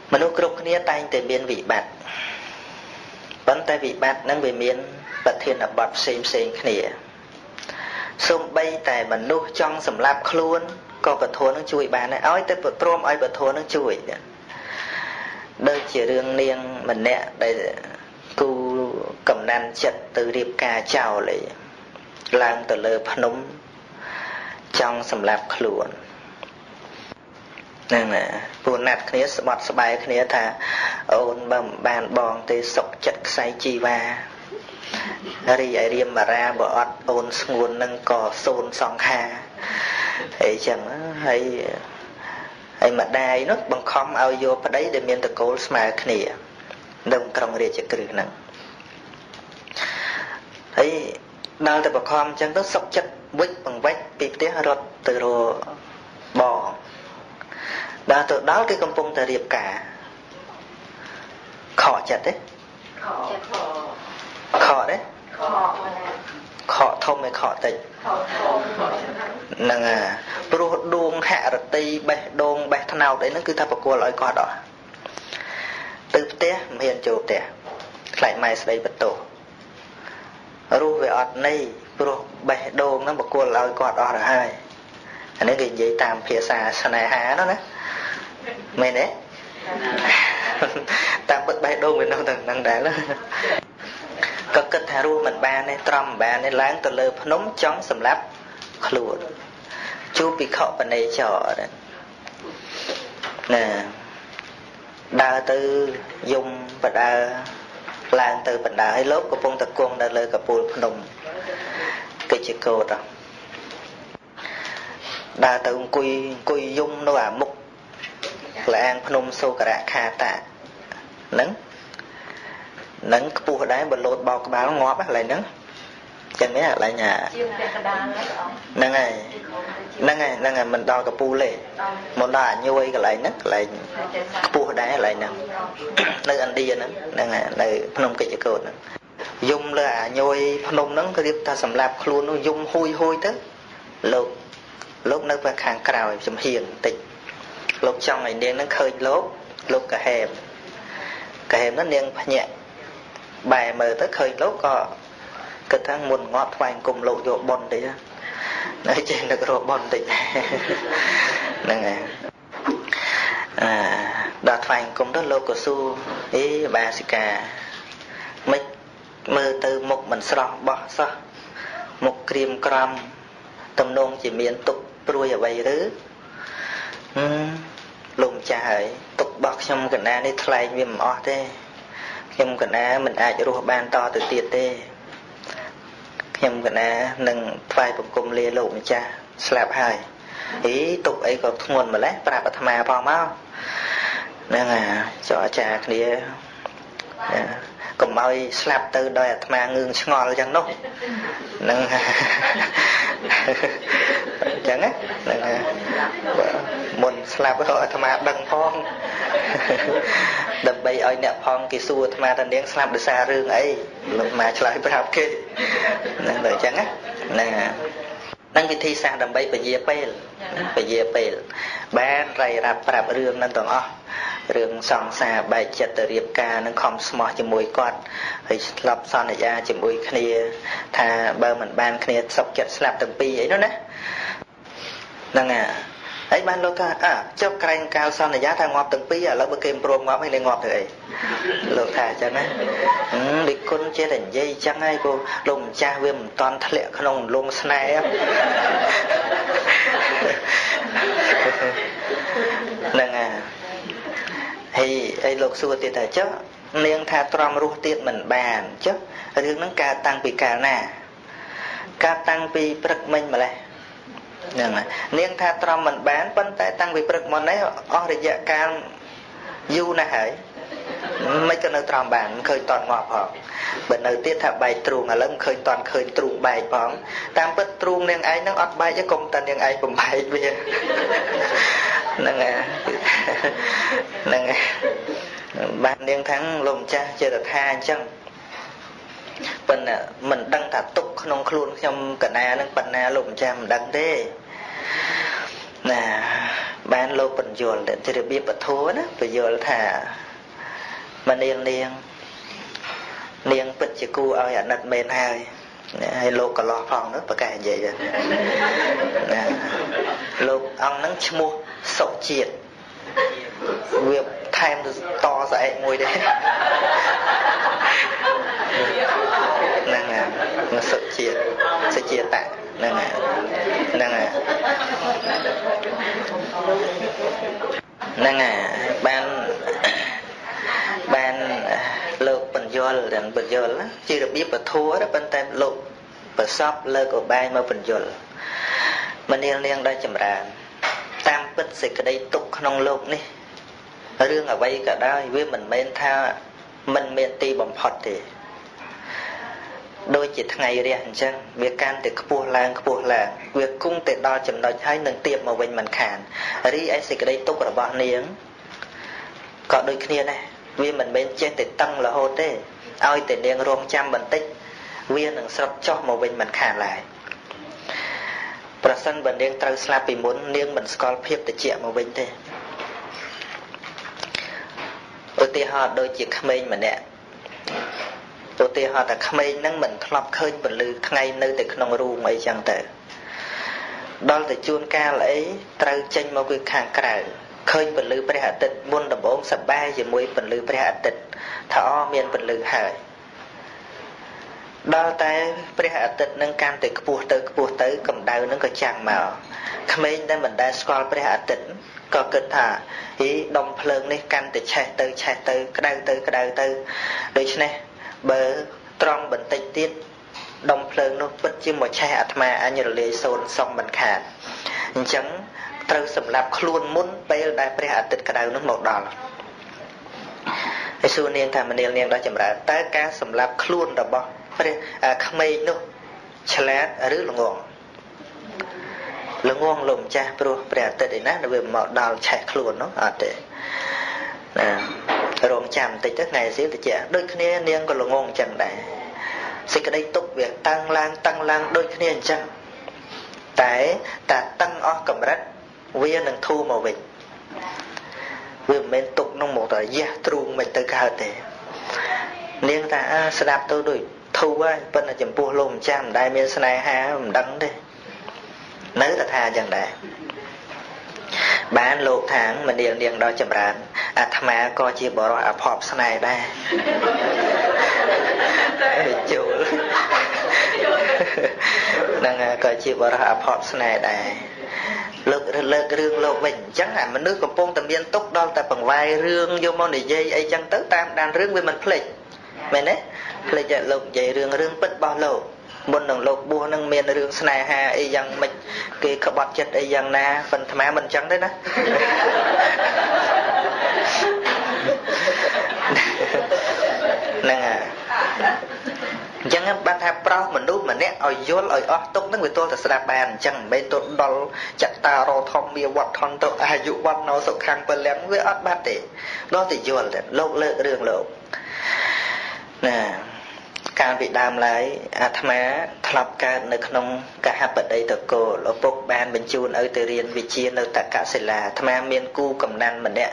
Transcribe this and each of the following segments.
មនុស្សគ្រប់គ្នាតែងតែមានវិបត្តិប៉ុន្តែវិបត្តិហ្នឹងវាមានប្រធានបទផ្សេងគ្នាសូម្បីតែមនុស្សចង់សម្លាប់ខ្លួនក៏ពធនឹងជួយបានដែរឲ្យតែព្រមឲ្យពធនឹងជួយដូចជារឿងនាងម្នាក់ដែលគូកំណាន់ចិត្តទៅរៀបការចោលឡើងទៅលើភ្នំចង់សម្លាប់ខ្លួនហ្នឹងណាពូណាត់គ្នាស្បត់ស្បែកគ្នាថាអូនបើមិនបានបងទេសុកចិត្តខ្សែជីវ៉ារីឯរៀមបារាបើអត់អូនស្ងួននឹងក៏សូនសង្ខាអីចឹងហើយម្ដាយនោះបង្ខំឲ្យយកប្តីដែលមានតកូលស្មើគ្នានៅក្រុងរាជក្រឹសហ្នឹងហើយដល់តែបង្ខំចឹងទៅសុកចិត្តវិចបង្វិចពីផ្ទះរត់ទៅរកបងដល់ទៅដល់គេកំពុងតែរៀបការខកចិត្តទេខកទេខកធំឯខកតិចហ្នឹងព្រោះដួងហរតីបេះដូងបេះថ្នោតអីហ្នឹងគឺថាប្រគល់ឲ្យគាត់អស់ទៅផ្ទះមិនហ៊ានចូលផ្ទះខ្លាចម៉ែស្ដីបន្ទោសរស់វាអត់ន័យព្រោះបេះដូងហ្នឹងប្រគល់ឲ្យគាត់អស់ទៅហើយអានេះគេនិយាយតាមភាសាស្នេហានោះណាមែនទេតាមពិតបេះដូងវានៅតែហ្នឹងដែរក៏គិតថារស់មិនបានទេត្រំមិនបានទេឡើងទៅលើភ្នំចង់សម្លាប់ខ្លួនជួបភិក្ខុបនេចរណាដើរទៅយំបដើឡើងទៅបណ្ដាឲ្យលោកកំពុងតគង់នៅលើកពូលភ្នំកិច្ចកោតដើរទៅអង្គុយយំនៅអាមុខឡាងភ្នំសូករៈខាតាហ្នឹងខ្ពស់ដែរបើលោតបោកក្បាលងាប់កន្លែងហ្នឹងចឹងទេកន្លែងជាងតែកដាលហ្នឹងហើយមិនដល់កពូលទេមិនដល់អាញួយកន្លែងហ្នឹងកន្លែងខ្ពស់ដែរកន្លែងហ្នឹងនៅឥណ្ឌាហ្នឹងហើយនៅភ្នំកិច្ចកោតហ្នឹងយំលើអាញួយភ្នំហ្នឹងរៀបថាសម្លាប់ខ្លួននោះយំហួយទៅលោកនៅខាងក្រោយចំហៀងបន្តិចលោកចង់ឲ្យនាងហ្នឹងឃើញលោកកាហេមហ្នឹងនាងភ្ញាក់បែរមើលទៅឃើញលោកក៏គិតថាមុនងាប់ថ្វាយអង្គមលោកយកប៉ុនតិចណាចេះនឹករកប៉ុនតិចហ្នឹងហើយដល់ថ្វាយអង្គមទៅលោកក៏សួរអេបាសិកាមិនមើលទៅមុខមិនស្រស់បោះសោះមុខក្រៀមក្រំទំនងជាមានទុកព្រួយអ្វីឬលោកម្ចាស់ហើយទុករបស់ខ្ញុំកណានេះថ្លែងវាមិនអស់ទេខ្ញុំកណាមិនអាចរស់បានតទៅទៀតទេខ្ញុំកណានឹងថ្វាយបង្គំលាលោកម្ចាស់ស្លាប់ហើយទុកអីក៏ធ្ងន់ម្ល៉េះប្រាប់អាត្មាផងមកហ្នឹងចរចាគ្នាកុំឲ្យស្លាប់ទៅដោយអាត្មាងឿងឆ្ងល់អញ្ចឹងនោះហ្នឹងអញ្ចឹងហ្នឹងមុនស្លាប់ក៏អាត្មាដឹងផងដើម្បីឲ្យអ្នកផងគេសួរអាត្មាថានាងស្លាប់ដោយសាររឿងអីលោកអាឆ្លើយប្រាប់គេហ្នឹងតែអញ្ចឹងហ្នឹងវិធីសាស្ត្រដើម្បីពជាពេលបានរៃរ៉ាប់ប្រាប់រឿងហ្នឹងទាំងអស់រឿងសង្សារបែកចិត្តទៅរៀបការនឹងខំស្មោះជាមួយគាត់ហើយស្លាប់សន្យាជាមួយគ្នាថាបើមិនបានគ្នាសុខចិត្តស្លាប់ទាំងពីរអីនោះណាហ្នឹងហើយបានលោកថាចុះក្រែងកាលសន្យាថាងាប់ទាំងពីរឥឡូវបើគេមិនព្រមងាប់ហើយនឹងងាប់ទៅអីលោកថាអញ្ចឹងណាដូចគុណចេះតែនិយាយអញ្ចឹងហើយព្រោះលោកម្ចាស់វាមិនតន់ធ្លាក់ក្នុងលងស្នេហ៍ហ្នឹងហើយលោកសួរទៀតថាចុះនាងថាទ្រាំរស់ទៀតមិនបានចុះរឿងហ្នឹងកើតតាំងពីកាលណាកើតតាំងពីព្រឹកមិញម្លេះហ្នឹងនាងថាទ្រាំមិនបានប៉ុន្តែតាំងពីព្រឹកមុននេះអស់រយៈកាលយូរណាស់ហើយមិនក៏នៅទ្រាំបានមិនឃើញតន់ងាប់ផងបើនៅទៀតថាបែកទ្រូងឥឡូវមិនឃើញតន់ឃើញទ្រូងបែកផងតាមពិតទ្រូងនាងឯងហ្នឹងអត់បែកទេកុំតែនាងឯងបំបែកវាហ្នឹងបាននាងថាលោកម្ចាស់ចេតថាអញ្ចឹងប៉ុន្តែមិនដឹងថាទុកក្នុងខ្លួនខ្ញុំកណានឹងប៉ុណ្ណាលោកម្ចាស់មិនដឹងទេណាបានលោកបញ្យល់ទៅរបៀបពធណាបញ្យល់ថាមនាងនាងពិតជាគូឲ្យអាណិតមែនហើយលោកកន្លោះផងនោះប្រកាសនិយាយណាលោកអង្គហ្នឹងឈ្មោះសុជាតិវាថែមទៅតស្អែកមួយដែរហ្នឹងហើយសុជាតិតហ្នឹងហើយហ្នឹងហើយបានលោកបញ្យល់ទាំងបញ្យល់ជារបៀបពធដែរប៉ុន្តែលោកប្រសពលើកឧបាយមកបញ្យល់មនាងដែលចម្រើនតាមពិតសេចក្តីទុកក្នុងលោកនេះរឿងអ្វីក៏ដោយវាមិនមែនថាមិនមានទីបំផុតទេដូចជាថ្ងៃរះអញ្ចឹងវាកាន់តែខ្ពស់ឡើងវាគង់តែដល់ចំណុចហើយនឹងទៀបមកវិញមិនខានរីឯសេចក្តីទុករបស់នាងក៏ដូចគ្នាដែរវាមិនមែនចេះតែតឹងរហូតទេឲ្យតែនាងរងចាំបន្តិចវានឹងស្រុតចុះមកវិញមិនខានឡើយប្រសិនបើនាងត្រូវស្លាប់ពីមុននាងមិនស្គាល់ភាពត្រជាក់មកវិញទេឧទាហរណ៍ដូចជាក្មេងម្នាក់ឧទាហរណ៍ថាក្មេងហ្នឹងមិនធ្លាប់ឃើញពន្លឺថ្ងៃនៅតែក្នុងរូងអីចឹងទៅដល់តែជួនកាលអីត្រូវចេញមកពីខាងក្រៅឃើញពន្លឺព្រះអាទិត្យមុនដំបូងសប្បាយជាមួយពន្លឺព្រះអាទិត្យថាមានពន្លឺហើយដល់តែព្រះអាទិត្យនឹងកាន់តែខ្ពស់ទៅកម្ដៅនឹងក៏ចាំងមកក្មេងដែលមិនដែលស្គាល់ព្រះអាទិត្យក៏គិតថាដុំភ្លើងនេះកាន់តែឆេះទៅក្ដៅទៅដូច្នេះបើត្រង់បន្តិចទៀតដុំភ្លើងនោះពិតជាមកឆេះអាត្មាអញរលាយសូន្យសងមិនខានអញ្ចឹងត្រូវសម្លាប់ខ្លួនមុនពេលដែលព្រះអាទិត្យក្ដៅនោះមកដល់ហើយសួរនាងថាមនាងដល់ចម្រើនតើការសម្លាប់ខ្លួនរបស់ព្រះក្មេងនោះឆ្លាតឬល្ងងលោកម្ចាស់ព្រោះព្រះអាទិត្យឯណាវាមកដល់ឆេះខ្លួននោះអត់ទេណារងចាំបន្តិចទៅថ្ងៃស្អែកទៅដូចគ្នានាងក៏ល្ងងអញ្ចឹងដែរសេចក្តីទុកវាតាំងឡើងដូចគ្នាអញ្ចឹងតែតាតឹងអស់កម្រិតវានឹងធូរមកវិញវាមិនមែនទុកនោះមកតែយះទ្រូងមិនទៅកើតទេនាងថាស្ដាប់ទៅដូចធូរហើយប៉ុន្តែចំពោះលោកម្ចាស់មិនដែលមានស្នេហាមិនដឹងទេនៅតែថាអញ្ចឹងដែរបានលោកថាងមនាងដល់ចម្រើនអាត្មាក៏ជាបរិសុទ្ធអភ័ព្វស្នេហ៍ដែរចូលហ្នឹងក៏ជាបរិសុទ្ធអភ័ព្វស្នេហ៍ដែរលើករឿងលោកវិញអញ្ចឹងអាមនុស្សកំពុងតែមានទុកដល់តែបង្វែររឿងយកមកនិយាយអីចឹងទៅតាមដានរឿងវាមិនភ្លេចមែនទេភ្លេចតែលោកនិយាយរឿងពិតរបស់លោកមុននឹងលោកបួសនឹងមានរឿងស្នេហាអីយ៉ាងម៉េចគេក្បត់ចិត្តអីយ៉ាងណាប៉ុន្តែអាត្មាមិនអញ្ចឹងទេណាហ្នឹងហើយអញ្ចឹងបានថាប្រោសមនុស្សម្នាក់ឲ្យយល់ឲ្យអស់ទុកហ្នឹងវាទល់តែស្ដាប់បានអញ្ចឹងមិនមែនទៅដល់ចតារោធម្មមាវត្តថនទៅអាយុវណ្ណោសុខੰពលំវាអត់បាត់ទេដល់តែយល់តែលោកលើករឿងលោកណាកាលពីដើមឡើយអាត្មាធ្លាប់កើតនៅក្នុងកហបតីតកូលឪពុកបានបញ្ជូនឲ្យទៅរៀនវិជ្ជានៅតកសិលាអាត្មាមានគូកំណាន់ម្នាក់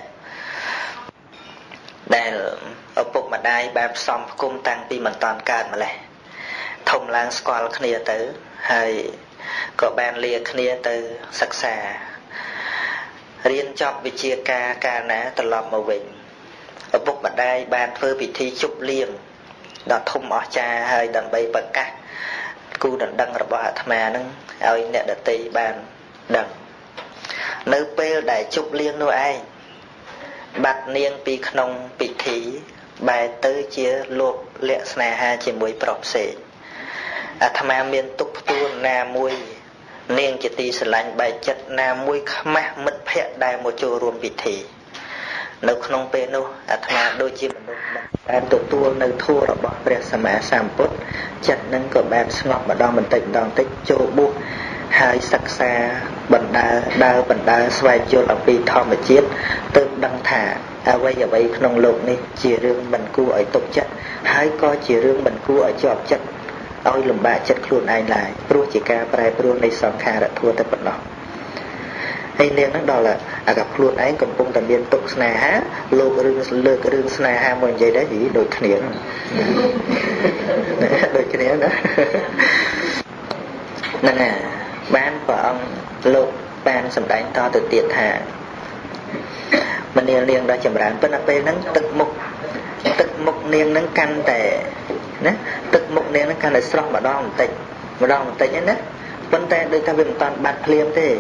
ដែលឪពុកម្ដាយបានផ្សំផ្គុំតាំងពីមិនតាន់កើតម្លេះធំឡើងស្គាល់គ្នាទៅហើយក៏បានលាគ្នាទៅសិក្សារៀនចប់វិជ្ជាការកាលណាត្រឡប់មកវិញឪពុកម្ដាយបានធ្វើពិធីជប់លៀងដល់ធំអស្ចារ្យហើយដើម្បីប្រកាសគូដណ្ដឹងរបស់អាត្មានឹងឲ្យអ្នកដទៃបានដឹងនៅពេលដែលជប់លៀងនោះឯងបាត់នាងពីក្នុងពិធីបែរទៅជាលោកលក្ខស្នេហាជាមួយប្រុសផ្សេងអាត្មាមានទុកផ្ទួនណាមួយនាងជាទីស្រឡាញ់បែកចិត្តណាមួយខ្មាស់មិត្តភ័ក្តិដែលមកចូលរួមពិធីនៅក្នុងពេលនោះអាត្មាដូចជាមនុស្សបានទទួលនៅធម៌របស់ព្រះសម្មាសម្ពុទ្ធចិត្តនឹងក៏បានស្ងប់ម្ដងបន្តិចចូលបួសហើយសិក្សាបណ្ដើស្វែងយល់អំពីធម្មជាតិទើបដឹងថាអ្វីក្នុងលោកនេះជារឿងមិនគួរឲ្យទុកចិត្តហើយក៏ជារឿងមិនគួរឲ្យជាប់ចិត្តឲ្យលំបាកចិត្តខ្លួនឯងឡើយព្រោះជាការប្រែប្រួលនៃសង្ខារធัวតែប៉ុណ្ណោះ hay niên nó đó là gặp luôn ấy còn cũng tầm biên tục sna há lô cái rương sna ha một vậy đấy gì đôi khỉ đôi khỉ đó nên là ban của ông lô ban sầm đánh to từ tiệt hạ mình niên đó chậm rãi bên 앞ê nắng tức mục niên nắng canh tệ nè tức mục niên nắng canh là strong mà đo một tịch nhé nè vấn đề đôi ta về một toàn bạt liêm thế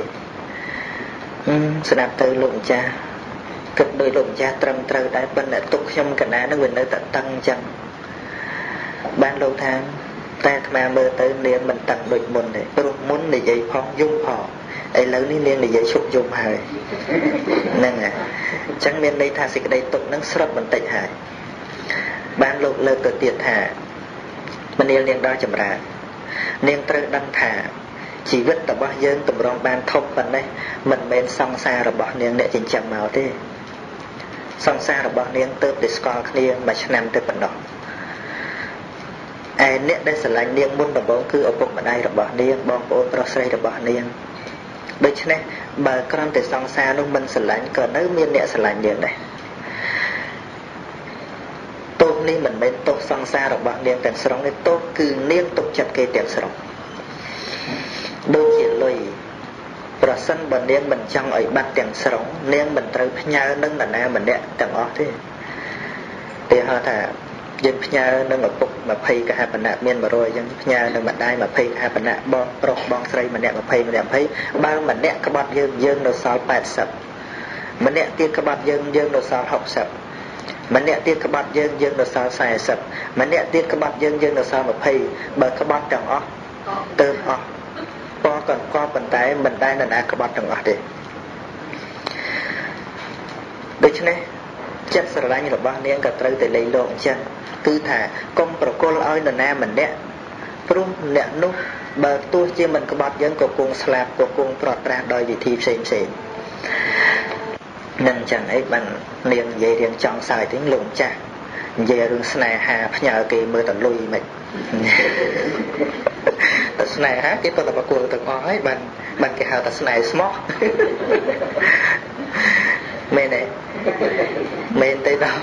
sẽ nạp từ lụng cha cực đôi lụng cha trầm trơ đáy bên lại tục nhâm cả ná nó về nơi tận tăng chân ban lâu tháng ta mà mơ tới niên mình tặng đôi môn để muốn để dây phong dung họ ấy lớn đi niên để dây sụp dung hời nên à chẳng miền đây tha xịt đây tục nắng sập mình tịnh hài ban lục lơ từ tiệt thả mình niên đo chậm rãi niên trơ đăng thả chỉ vứt tập bao dân tụm rong ban thông phần đây mình bên song xa rồi bỏ niên để chỉnh chậm màu thế song xa rồi bỏ niên tớp để score niên mà năm tới phần đó ai niên đây sẽ là niên muôn đồng bóng cứ ở vùng ở đây rồi bỏ niên bom bồn process rồi bỏ niên đối chứ này bà con từ song xa lúc mình sẽ lạnh còn nếu miên nẹ sẽ lạnh niên đây tốt ni mình bên tốt song xa rồi bỏ niên tiền srong này tốt cứ niên tục chặt cây tiền srong đôi khi lùi và sân bần niên mình trong ấy bắt tiền srong niên mìnhត្រូវផ្ញើ nâng là na mình nẹទាំងអស់ទេទីហៅថាយើងផ្ញើ nâng ឪពុក20កហបណៈមាន100យើងផ្ញើ nâng ម្ដាយ20កហបណៈបងប្រុសបងស្រីម្នាក់20ម្នាក់20បើម្នាក់ក្បត់យើងនៅសល់80ម្នាក់ទៀតក្បត់យើងនៅសល់60ម្នាក់ទៀតក្បត់យើងនៅសល់40ម្នាក់ទៀតក្បត់យើងនៅសល់20បើក្បត់ទាំងអស់ទៅអស់ពណ៌ក៏ប៉ុន្តែមិនដែលនរណាក្បត់ទាំងអស់ទេដូច្នេះចិត្តស្រឡាញ់របស់នាងក៏ត្រូវតែលេងលោកអញ្ចឹងគឺថាកុំប្រគល់ឲ្យនរណាម្នាក់ព្រោះអ្នកនោះបើទោះជាមិនក្បត់យើងក៏គង់ស្លាប់ក៏គង់ប្រត់ប្រាស់ដោយវិធីផ្សេងនឹងចឹងអីបាននាងនិយាយរៀងចង់សើចទេលោកម្ចាស់និយាយរឿងស្នេហាផ្ញើគេមើលតលុយមិនតែស្នេហាគេទៅតែប្រគល់ទាំងអស់ហើយបានគេហៅថាស្នេហ៍ស្មោះមែនទេមែនទេដល់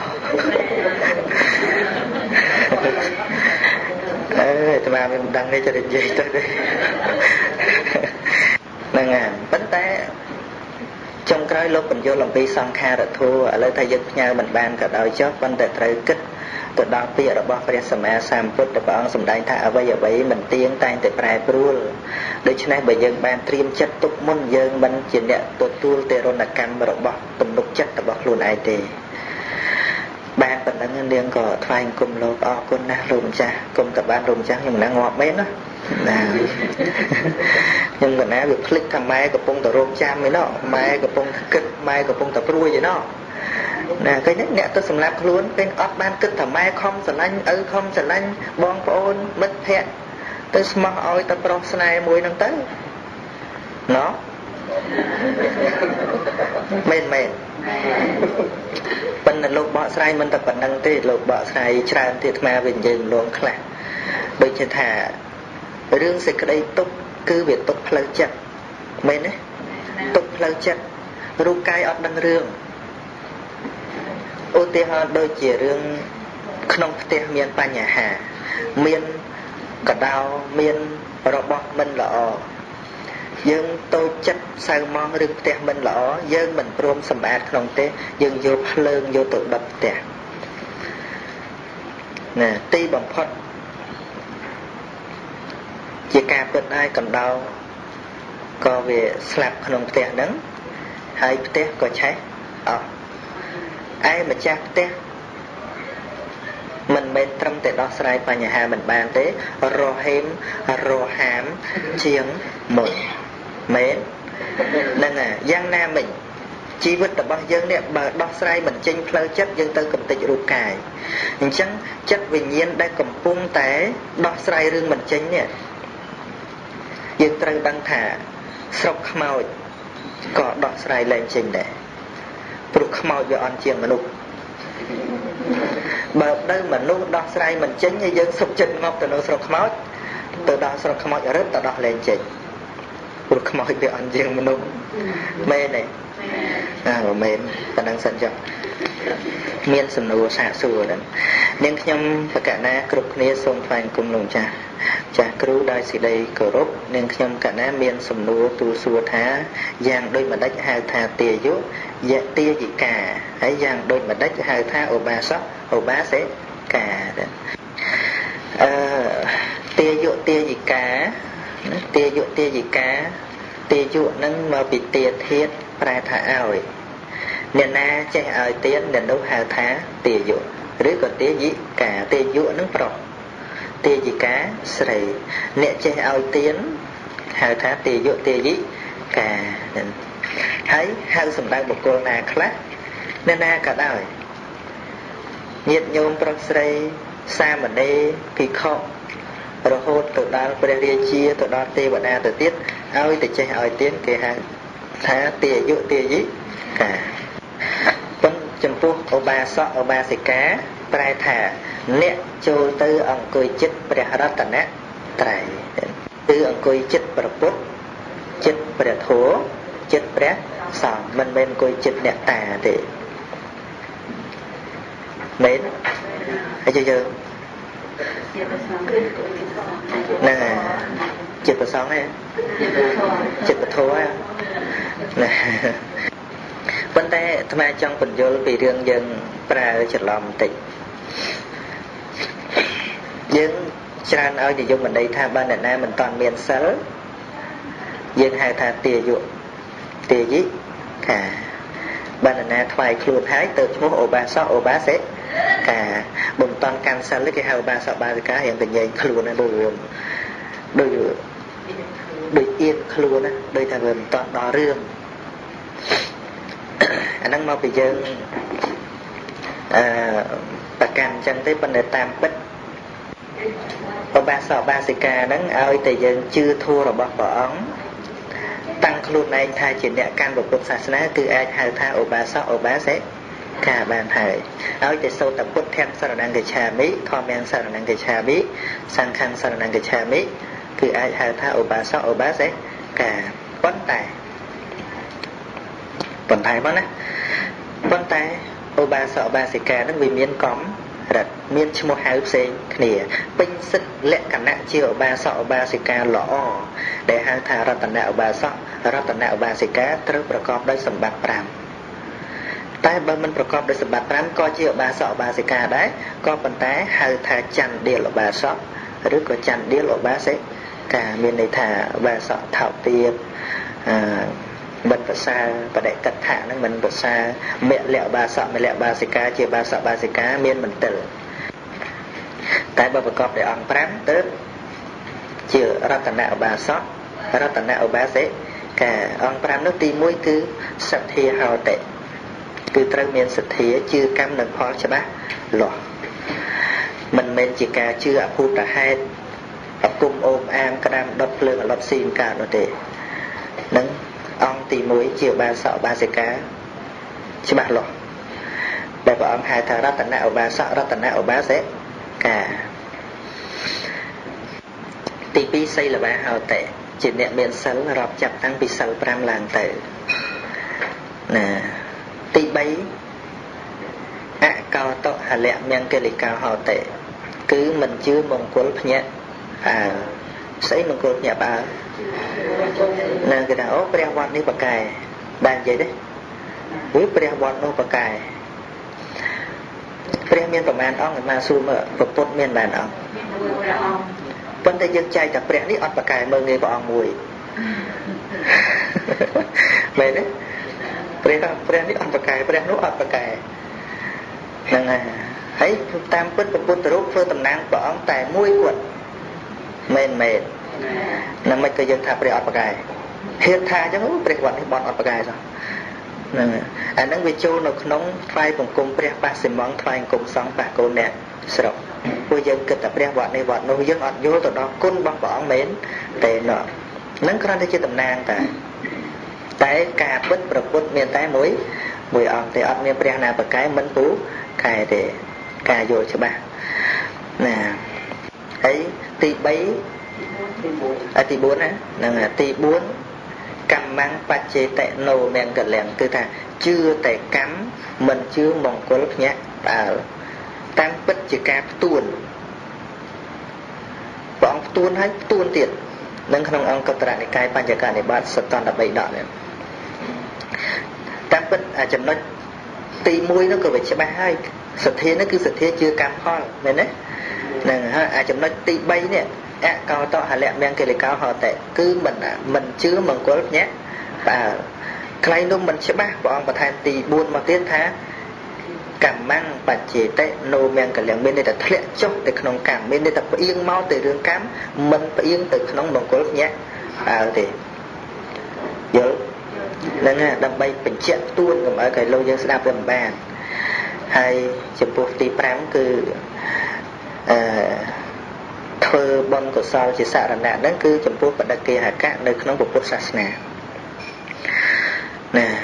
អាត្មាមិនដឹងទេจะនិយាយទៅទេហ្នឹងហើយប៉ុន្តែចុងក្រោយលោកបញ្យល់អំពីសង្ខារធម៌ឥឡូវថាយើងផ្ញើមិនបានក៏ដោយចុះប៉ុន្តែត្រូវគិតទៅដល់ពាក្យរបស់ព្រះសម្មាសម្ពុទ្ធព្រះអង្គសម្ដែងថាអ្វីមិនទៀងតែងតែប្រែប្រួលដូច្នេះបើយើងបានត្រៀមចិត្តទុកមុនយើងមិនជាអ្នកទទួលទេរណកម្មរបស់ទំនុកចិត្តរបស់ខ្លួនឯងទេបានប៉ុណ្ណឹងនាងក៏ថ្លែងគុំលោកអរគុណណាស់លោកម្ចាស់គុំតបានលោកម្ចាស់ខ្ញុំមិនងាប់មែនណាខ្ញុំកណាវាភ្លេចថាម៉ែកំពុងតែរោគចាំឯណោះម៉ែកំពុងគិតម៉ែកំពុងតែព្រួយឯណោះណាឃើញអ្នកទៅសម្រាប់ខ្លួនពេលអត់បានគិតថាម៉ែខំស្រឡាញ់ឪខំស្រឡាញ់បងប្អូនមិត្តភក្តិទៅស្មោះឲ្យតែប្រុសស្នេហ៍មួយហ្នឹងទៅណោះមែនប៉ុន្តែលោកបកស្រាយមិនតែប៉ុណ្្នឹងទេលោកបកស្រាយច្រើនទៀតអាវិញនិយាយលងខ្លះដូចជាថារឿងសេចក្តីទុក្ខគឺវាទុក្ខផ្លូវចិត្តមែនទេទុក្ខផ្លូវចិត្តរូបកាយអត់ដឹងរឿងឧទាហរណ៍ដូចជារឿងក្នុងផ្ទះមានបញ្ហាមានកដោមានរបស់មិនល្អយើងតូចចិត្តសៅមងរឿងផ្ទះមិនល្អយើងមិនព្រមសម្អាតក្នុងផ្ទះយើងយកភ្លើងយកទៅដុតផ្ទះណាទីបំផុតជាការពិតហើយកណ្ដោក៏វាស្លាប់ក្នុងផ្ទះហ្នឹងហើយផ្ទះក៏ឆេះអស់ឯម្ចាស់ផ្ទះមិនមែនត្រឹមតែដោះស្រាយបញ្ហាមិនបានទេរហេមរហាមជាងមុនមែនហ្នឹងហើយយ៉ាងណាមិញជីវិតរបស់យើងនេះបើដោះស្រាយមិនចេញផ្លូវចិត្តយើងទៅកំទេចរូបកាយអញ្ចឹងចិត្តវិញ្ញាណដែលកំពុងតែដោះស្រាយរឿងមិនចេញនេះយើងត្រូវដឹងថាស្រុកខ្មោចក៏ដោះស្រាយលែងចេញដែរព្រោះខ្មោចវាអន់ជាងមនុស្សបើទៅមនុស្សដោះស្រាយមិនចេញហើយយើងសុខចិត្តងប់ទៅនៅស្រុកខ្មោចទៅដល់ស្រុកខ្មោចរឹតទៅដោះលែងចេញព្រោះខ្មោចវាអន់ជាងមនុស្សមែនទេបើមែនប៉ុណ្ណឹងសិនចុះមានសំណួរសាកសួរដល់នាងខ្ញុំបកណាគ្រប់គ្នាសូមថ្លែងគុំលោកចាស់ចាស់គ្រូដោយសេចក្តីគោរពនាងខ្ញុំកណាមានសំណួរទូលសួរថាយ៉ាងដូចម្ដេចហៅថាទាយុយៈទាយិកាហើយយ៉ាងដូចម្ដេចហៅថាឧបាសកឧបាសិកាទាយុទាយិកាទាយុទាយិកាទាយុនឹងមកពីទាធាតុប្រែថាឲ្យអ្នកណាចេះឲ្យទានអ្នកនោះហៅថាទាយុឬក៏ទាយិកាទាយុនឹងប្រុសទាយិកាស្រីអ្នកចេះឲ្យទានហៅថាទាយុទាយិកាហើយហៅសម្ដៅបុគ្គលណាខ្លះអ្នកណាក៏ដោយញាតិញោមប្រុសស្រីសាមណេរភិក្ខុរហូតទៅដល់ព្រះរាជាទៅដល់ទេវតាទៅទៀតឲ្យតែចេះឲ្យទានគេហៅថាទាយុទាយិកាប៉ុន្តែចំពោះឧបាសកឧបាសិកាប្រែថាអ្នកចូលទៅអង្គុយចិត្តព្រះរតនត្រ័យគឺអង្គុយចិត្តព្រះពុទ្ធចិត្តព្រះធម៌ចិត្តព្រះសង្ឃមិនមែនអង្គុយចិត្តអ្នកតាទេមែនហើយយើងហ្នឹងហើយចិត្តព្រះសង្ឃហ្នឹងចិត្តព្រះធម៌ហ្នឹងប៉ុន្តែអាត្មាចង់បញ្យល់ពីរឿងយើងប្រើច្រឡំបន្តិចយើងច្រើនឲ្យនិយមន័យថាបើអ្នកណាមិនតាន់មានសិលយើងហៅថាទាយុទាយិកាបើអ្នកណាថ្វាយខ្លួនហើយទៅឈ្មោះឧបាសកឧបាសិកាបើមិនតាន់កាន់សិលគេហៅឧបាសកឧបាសិការៀងកញ្ញែងខ្លួនណាដូចអៀនខ្លួនណាដូចថាវាមិនតាន់ដល់រឿងអាហ្នឹងមកពីយើងប្រកាន់អញ្ចឹងទេប៉ុន្តែតាមពិតឧបាសកឧបាសិកាហ្នឹងឲ្យតែយើងជឿធម៌របស់ព្រះអង្គតាំងខ្លួនឯងថាជាអ្នកកាន់ពុទ្ធសាសនាគឺអាចហៅថាឧបាសកឧបាសិកាបានហើយឲ្យតែសូត្រពុទ្ធធានសរណង្កច្ឆាមិធម្មងសរណង្កច្ឆាមិសង្ឃំសរណង្កច្ឆាមិគឺអាចហៅថាឧបាសកឧបាសិកាប៉ុន្តែមកណាប៉ុន្តែឧបាសកឧបាសិកានឹងវាមានកំរិតមានឈ្មោះហៅផ្សេងគ្នាពេញសិទ្ធិលក្ខណៈជាឧបាសកឧបាសិកាល្អដែលហៅថារតនឧបាសករតនឧបាសិកាត្រូវប្រកបដោយសម្បត្តិ5តែបើមិនប្រកបដោយសម្បត្តិ5ក៏ជាឧបាសកឧបាសិកាដែរក៏ប៉ុន្តែហៅថាចន្ទឌីលឧបាសកឬក៏ចន្ទឌីលឧបាសិកាមានន័យថាឧបាសកថោកទាបមិនប្រសើរបដិកថាហ្នឹងមិនប្រសើរមគ្គលឧបាសកមគ្គឧបាសិកាជាឧបាសកឧបាសិកាមានមន្ទិលតែបើប្រកបដោយអង្គ5ទៅជារតនឧបាសករតនឧបាសិកាអង្គ5នោះទី1គឺសទ្ធាហោតិគឺត្រូវមានសទ្ធាជឿកម្មនិងផលច្បាស់លាស់មិនមែនជាការជឿអភូតហេតុអគុំអូមអាមក្តាមដុតភ្លើងអលត់ស៊ីមកើតនោះទេនឹងអង្គទី1ជាឧបាសកឧបាសិកាច្បាស់លាស់ដែលព្រះអង្គហៅថារតនឧបាសករតនឧបាសិកាទី2សីលវាហោតិជាអ្នកមានសិលរាប់ចាប់តាំងពីសិល5ឡើងទៅណាទី3អកោតហលៈមង្គលិកោហោតិគឺមិនជឿមង្គលភ្ញាក់ស្អីមង្គលភ្ញាក់បើនៅគេថាអូព្រះវត្តនេះបកែបាននិយាយទេគឺព្រះវត្តនោះបកែព្រះមានប្រមាណអង្គមកសួរមើលប្រពុតមានប្រមាណអង្គប៉ុន្តែយើងចែកតែព្រះនេះអត់បកែមើលងាយព្រះអង្គមួយមែនទេព្រះនេះអត់បកែព្រះនោះអត់បកែហ្នឹងហើយតាមពិតព្រះពុទ្ធរូបធ្វើតំណាងព្រះអង្គតែមួយគាត់មែនណាមិនក៏យើងថាព្រះអត់បកែហេតុថាអញ្ចឹងព្រះវត្តនេះបត់អត់បកែសោះហ្នឹងអាហ្នឹងវាចូលនៅក្នុងថ្លៃបង្គំព្រះបសិមង្គថ្លៃបង្គំសង្ឃបះកូនអ្នកស្រុកពួកយើងគិតតែព្រះវត្តនេះវត្តនោះយើងអត់យល់ទៅដល់គុណរបស់ព្រះអង្គមែនទេណោះហ្នឹងគ្រាន់តែជាតំណាងតែការពិតប្រពុតមានតែមួយអង្គទេអត់មានព្រះណាបកែមិនពូកែទេការយល់ច្បាស់ណាហើយទី3ទី4ណាហ្នឹងទី4 កម្មងបច្ចេតណូមង្គលំគឺថាជឿតែកម្មមិនជឿមង្គលភ្ញាក់ផ្អើលតាមពិតជាការផ្ទួនព្រះអង្គផ្ទួនហើយផ្ទួនទៀតនឹងក្នុងអង្គតរនិកាយបញ្ចកនិបាតសតន្ត13ដកនេះតាមពិតចំណុចទី1នោះក៏វាច្បាស់ហើយសទ្ធានោះគឺសទ្ធាជឿកម្មផលមែនទេហ្នឹងហើយចំណុចទី3នេះអកោតហលៈមង្គលិកោហតេគឺមិនជឿមង្គលភ្ញាក់ផ្អើលខ្លៃនោះមិនច្បាស់ព្រះអង្គបន្ថែមទី4មកទៀតថាកម្មងបច្ចេតណូមង្គលំមានន័យថាធ្លាក់ចុះទៅក្នុងកម្មមានន័យថាផ្អៀងមកទៅរឿងកម្មមិនផ្អៀងទៅក្នុងមង្គលភ្ញាក់ផ្អើលទេយល់ហ្នឹងហើយដើម្បីបញ្ជាក់ទួនកុំឲ្យគេលោកយើងស្ដាប់ទៅមិនបានហើយចំពោះទី5គឺធ្វើបុណ្យកុសលជាសារណៈហ្នឹងគឺចំពោះបដិគេហកៈនៅក្នុងពុទ្ធសាសនាណា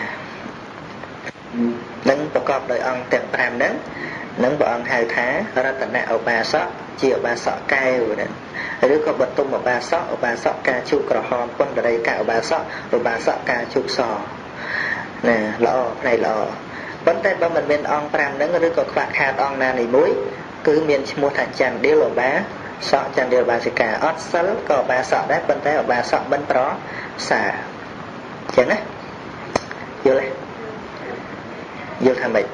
នឹងប្រកបដោយអង្គទាំង5ហ្នឹងនឹងព្រះអង្គហៅថារតនឧបាសកជាឧបាសកកែវហ្នឹងឬក៏បតុមឧបាសកឧបាសកការជូកក្រហមពុនបរិកឧបាសកឧបាសកការជូកសណាល្អផ្នែកល្អប៉ុន្តែបើមិនមានអង្គ5ហ្នឹងឬក៏ខ្វះខាតអង្គណានេះមួយគឺមានឈ្មោះថាចន្ទឌីលឧបាសកចន្ទឌីលឧបាសិកាអត់សិលក៏ឧបាសកដែរប៉ុន្តែឧបាសកមិនប្រសាអញ្ចឹងណាយល់ទេយល់ថាម៉េច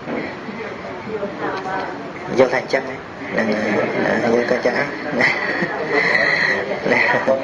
យល់ថាអញ្ចឹងហ្នឹងយល់ទៅអញ្ចឹងណា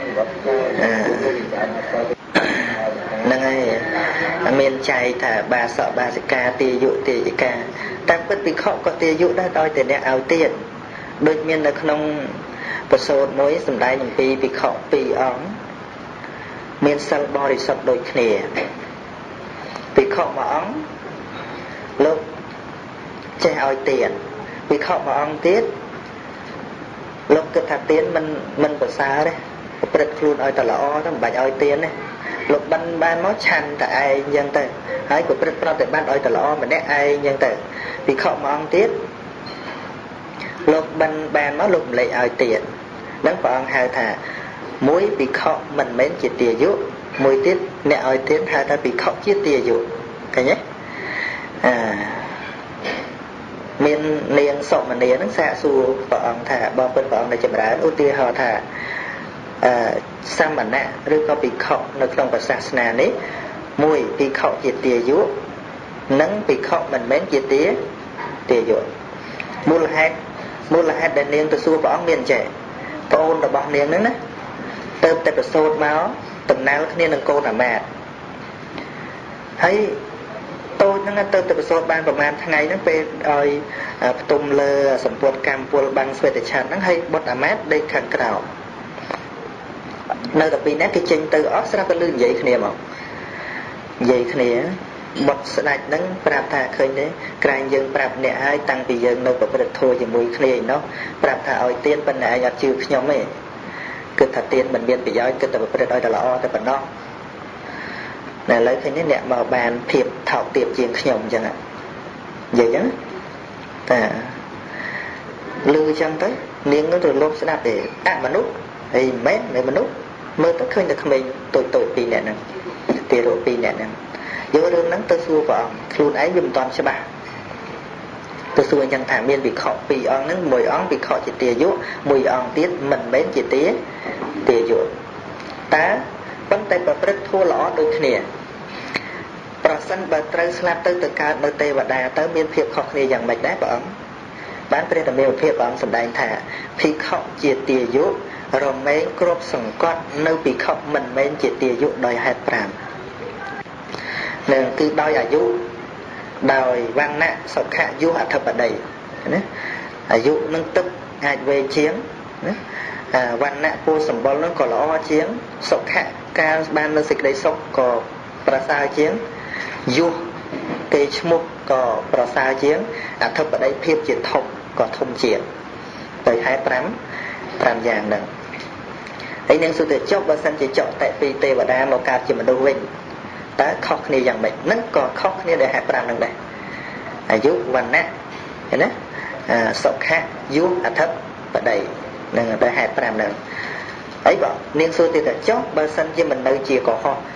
ហ្នឹងហើយមានចែកថាបាសកបាសិកាទាយុទាយិកាតាមពិតភិក្ខុក៏ទាយុដែរដោយតែអ្នកឲ្យទៀតដូចមាននៅក្នុងប្រសូតមួយសម្ដែងអំពីភិក្ខុ2អង្គមានសិលបរិសុទ្ធដូចគ្នាភិក្ខុមួយអង្គលោកចេះឲ្យទានភិក្ខុមួយអង្គទៀតលោកគិតថាទានមិនប្រសើរទេប្រព្រឹត្តខ្លួនឲ្យតែល្អទៅមិនបាច់ឲ្យទានទេលោកបានមកឆាន់តែឯងអញ្ចឹងទៅហើយប្រព្រឹត្តប្រតិបត្តិឲ្យតែល្អម្នាក់ឯងអញ្ចឹងទៅភិក្ខុមួយអង្គទៀតលោកបានមកលោកម្លេចឲ្យទានហ្នឹងព្រះអង្គហៅថាមួយភិក្ខុមិនមែនជាទាយុមួយទៀតអ្នកឲ្យទានហៅថាភិក្ខុជាទាយុឃើញទេមាននាងសុមនីហ្នឹងសាកសួរព្រះអង្គថាបើពិតព្រះអង្គនៅចម្រើនឧទាហរណ៍ថាសមណៈឬក៏ភិក្ខុនៅក្នុងសាសនានេះមួយភិក្ខុជាទាយុនិងភិក្ខុមិនមែនជាទាយុមូលហេតុដែលនាងទៅសួរព្រះអង្គមានចេះប្អូនរបស់នាងហ្នឹងណាទៅតែប្រសូតមកដំណើរគ្នានឹងកូនអាមាត្យហើយតូចហ្នឹងទៅប្រសូតបានប្រហែលថ្ងៃហ្នឹងពេលឲ្យផ្ទុំលើសម្ពុតកម្មពលបាំងស្វេតឆ័ន្ទហ្នឹងហើយបុត្រអាមាត្យដេកខាងក្រោមនៅតែពីរនាក់គេចេញទៅអស់ស្រាប់តែលឺនិយាយគ្នាមកនិយាយគ្នាបុត្រស្ដេចហ្នឹងប្រាប់ថាឃើញទេក្រែងយើងប្រាប់អ្នកហើយតាំងពីយើងនៅប្រព្រឹត្តធម៌ជាមួយគ្នាឯនោះប្រាប់ថាឲ្យទានប៉ុន្តែឯងអត់ជឿខ្ញុំទេគិតថាទានមិនមានប្រយោជន៍គិតតែប្រព្រឹត្តឲ្យតែល្អតែប៉ុណ្ណោះតែឥឡូវឃើញអ្នកមកបានភាពថោកទាបជាងខ្ញុំអញ្ចឹងនិយាយអញ្ចឹងតាលឺអញ្ចឹងទៅនាងនឹងរលប់ស្ដាប់ទេអមនុស្សហើយមិនមែនមនុស្សមើលទៅឃើញតែក្មេងតូចពីរនាក់ហ្នឹងទារកពីរនាក់ហ្នឹងយករឿងហ្នឹងទៅសួរព្រះអង្គខ្លួនឯងវាមិនទាន់ច្បាស់ទៅសួរអញ្ចឹងថាមានវិខពីរអង្គហ្នឹងមួយអង្គវិខជាទាយុមួយអង្គទៀតមិនមែនជាទាយុតើប៉ុន្តែប្រព្រឹត្តធម៌ល្អដូចគ្នាប្រសិនបើត្រូវស្លាប់ទៅកើតនៅទេវតាទៅមានភាពខុសគ្នាយ៉ាងម៉េចដែរព្រះអង្គបានព្រះធម្មភាពព្រះអង្គសម្ដែងថាភិក្ខុជាទាយុរមែងគ្រប់សង្កត់នៅភិក្ខុមិនមែនជាទាយុដោយហេតុ5នឹងគឺដោយអាយុដោយវណ្ណៈសុខៈយុអធិបតីណាអាយុនឹងទឹកអាចវែងជាងណាវណ្ណៈពូសម្បុរនឹងក៏ល្អជាងសុខៈការបាននៅសេចក្តីសុខក៏ប្រសើរជាងយុគេឈ្មោះក៏ប្រសើរជាងអធិបតីភាពជាធំក៏ធំជាងដោយហេតុ5យ៉ាងហ្នឹងហើយនឹងសុទ្ធតែចុះបើសិនជាចុះតែពីទេវតាមកកើតជាមនុស្សវិញតើខុសគ្នាយ៉ាងម៉េចហ្នឹងក៏ខុសគ្នាដោយហេតុ5ហ្នឹងដែរអាយុវណ្ណៈឃើញណាសុខៈយុអធិបតីនឹងដោយហេតុ5ហ្នឹងអីបងនាងសួរទៀតថាចុះបើសិនជាមិននៅជាកុហក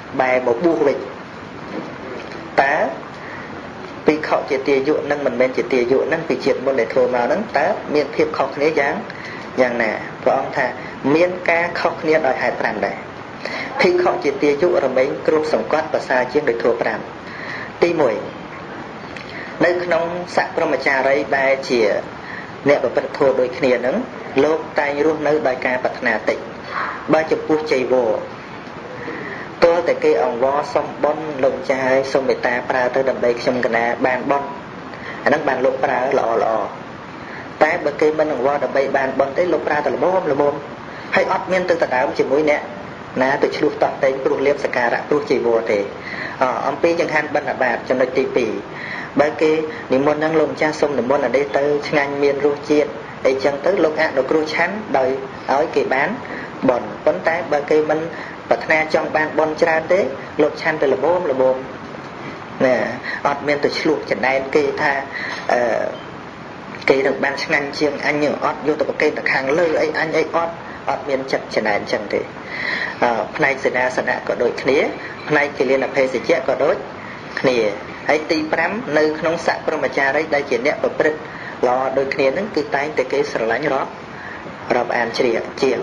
bài một buộc vậy tá vì họ chỉ tiền dụ năng mình bên chỉ tiền dụ năng vì chuyện môn để thừa vào nắng tá miền thiệp học nghĩa dáng dạng nè và ông thà miền ca học nghĩa đòi hại phản này khi họ chỉ tiền dụ rồi mấy group sống quát và xa chiến để thừa phản ti mùi nơi nông sạc pro mà trà đây bài chỉ nè và bật thừa đôi kia nắng lốp tay luôn nơi đòi ca bật nà tịnh ba chục phút chạy bộ tôi tại cây ông vó xong bon lồng chai xong người ta pra tới đầm đây xong cái này bàn bon anh đang bàn lục pra lọ lọ tay bờ cây mình ông vó đầm đây bàn bon tới lục pra từ là bom hay ót miên từ tạt áo chỉ mũi nè nè từ chụp tọt tay pro liệp sạc ra pro chạy bộ thì ông pi chẳng hạn bên là bạc cho nó tì pì ba cây niệm môn đang lồng cha xong niệm môn ở đây tới ngang miên ru chiên để chân tới lúc ăn được ru chán đời ở kỳ bán bòn vấn tay ba cây mình bật na trong ban bon tràn thế lột chăn từ là bom nè ọt miên từ chuột chẳng đây cây tha cây được ban ngang chiêng anh nhở ọt vô từ cây được hàng lơ ấy anh ấy ọt miên chặt chẳng này chẳng thế này sẽ na có đôi khía này thì liên là phê sẽ chết có đôi khía ấy ti pram nơi không sạch pro mà cha đấy đây chỉ nét bật bật lo đôi khía nó cứ tay từ cái sờ lánh đó rồi ăn chiêng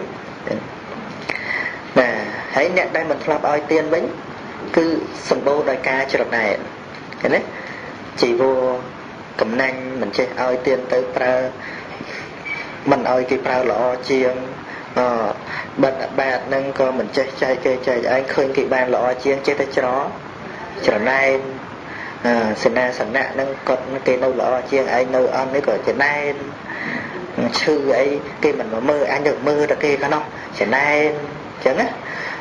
nè hãy nè đây mình làm oi tiền với cứ sầm bô đòi ca cho đợt này cái đấy chỉ vô cầm nanh mình chơi oi tiền tới pra mình oi cái pra lọ chiêng bật bạt nâng co mình chơi anh khơi cái bàn lọ chiêng chơi tới chó này xin na sẵn nạ nâng con cái nâu lọ chiêng anh nâu ăn đấy của chuyện này sư ấy cái mình mà mơ anh được mơ được cái nó chuyện này chẳng á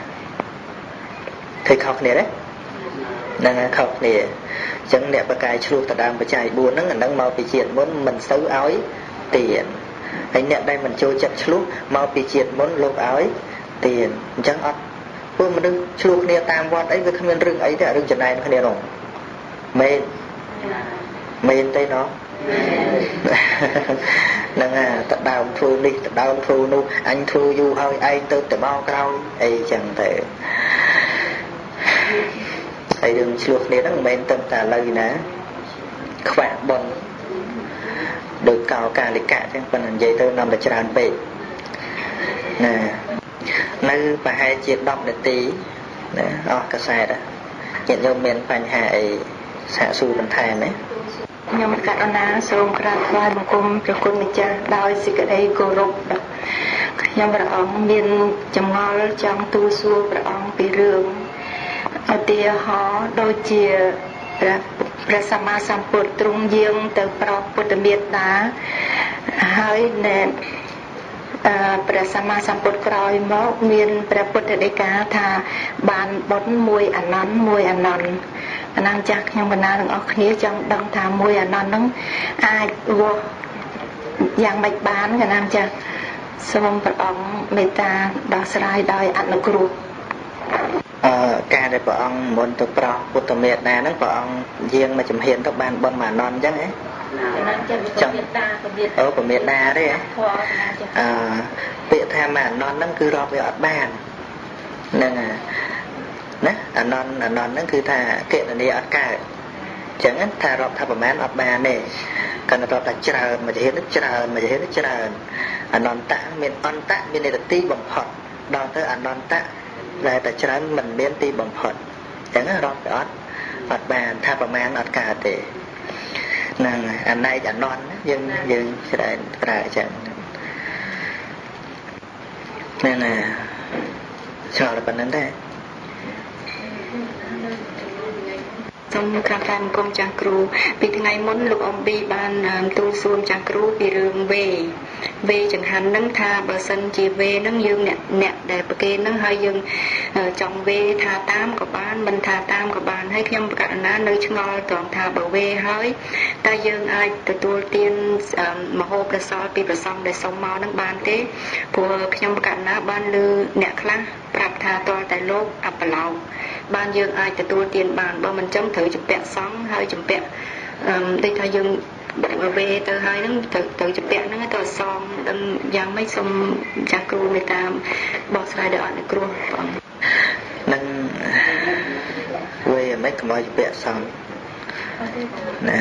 thì học này đấy năng học này chẳng đẹp và cái chuột ta đang bị chạy buồn nó đang mau bị chuyện muốn mình xấu áo tiền anh nè đây mình chơi chặt chuột mau bị chuyện muốn lột áo tiền chẳng ắt vừa mình đừng chuột này tam quan ấy với không nên rừng ấy thì rừng chuyện này nó này rồi mền tay nó năng ta đào thu đi ta đào thu nu anh thu du hơi anh tôi tự bao cao ấy chẳng thể thầy đừng chuột này nó men tâm ta lời nè khỏe bon được cao cả lịch cả trên phần dây tôi nằm để tràn về nè nơi và hai chiếc đọc để tí nè cái xe đó nhận cho men phanh hại xả su bên thèm đấy nhom cả đó ná sôm cả vai một cung cho cung mình cha đôi xí cái đây cô rục nhom bà ông miền chầm ngò trong tu xua bà ông bị rương ở tia họ đôi chia ra sama samput trung dương từ pro bột miệt đá hơi nè pra sama samput kroi mok miền pra bột để cá thà bàn bón mùi ăn nón năng chắc nhưng mà na đừng ở khía trong đằng thà mùi ăn nón nắng ai vô dạng bạch bán cái nam chắc xong bà ông người ta đào sài đòi ăn nó cừu ca để bà ông muốn từ pro bột miệt đá nó bà ông riêng mà chấm hiền các bạn bon mà non chắc ấy trong của miệt đá đấy việc tham mà non nó cứ rò về ở bàn nên nè non nó cứ thà kiện là đi ở cả chẳng á thà rọp thà bà mán ở bàn này cần rọp là chờ mà chỉ hết nó chờ non tạ miền on tạ miền này là ti bằng phật đo tới non tạ lại tại chờ mình miền ti bằng phật chẳng á rọp ở bàn thà bà mán ở cả thì năng anh này chẳng non nhưng sẽ đại ra chẳng nên là cho là phầnนั้นđấy trong khám phá công trang cừu vì thế ngày muốn lục ông bi ban tu xuân trang cừu vì đường về chẳng hạn nâng tha bờ sân chỉ về nâng dương nẹt để bờ kia nâng hơi dương trong về tha tam của bạn mình tha tam của bạn hay khi mà cả ná nơi ngồi toàn tha bờ về hơi ta dương ai từ tu tiên mà hộp là so pi bờ sông để sông mau nâng bàn thế phù khi mà cả ná ban lư nẹt khá prap tha toàn tại lốp ập lầu ban dương ai từ tu tiên bàn bao mình chống thử chụp bẹt sóng hơi chụp bẹt đây thay dương bạn về từ hai nó từ chụp bẹt nó từ son đâm giang mấy sông trang cừu người ta bỏ sai đỡ này cừu nâng về mấy cái mọi việc xong nè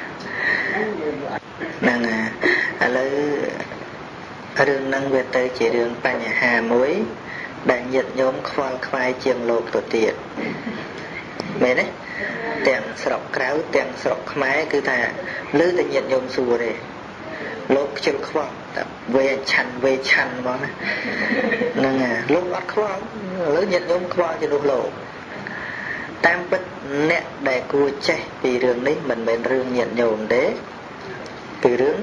nâng lấy rừng nâng về tới chỉ đường Panya Hà muối đại nhiệt nhóm khoai chiêng lột tổ tiệt mẹ đấy tiền sọc kéo tiền sọc máy cứ thà lưới đại nhiệt nhóm xùa đây lột chiêng khoai về chăn món này nâng lột bắt khoai lưới nhiệt nhóm khoai cho nó lộ tam bích nè đại cua chạy vì đường đấy mình bên rừng nhiệt nhóm đế từ rừng